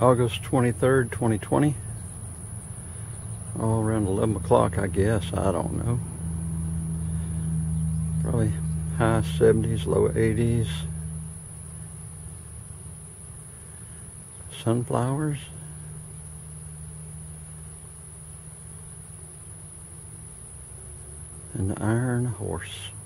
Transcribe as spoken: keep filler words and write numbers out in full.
August twenty-third, twenty twenty. All around eleven o'clock, I guess. I don't know. Probably high seventies, low eighties. Sunflowers. And the iron horse.